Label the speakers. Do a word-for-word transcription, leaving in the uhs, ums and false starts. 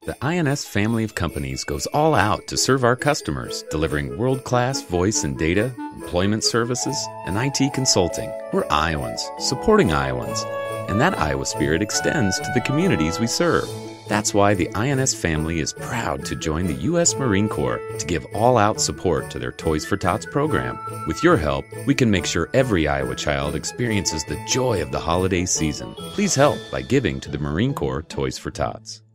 Speaker 1: The I N S family of companies goes all out to serve our customers, delivering world-class voice and data, employment services, and I T consulting. We're Iowans, supporting Iowans, and that Iowa spirit extends to the communities we serve. That's why the I N S family is proud to join the U S Marine Corps to give all-out support to their Toys for Tots program. With your help, we can make sure every Iowa child experiences the joy of the holiday season. Please help by giving to the Marine Corps Toys for Tots.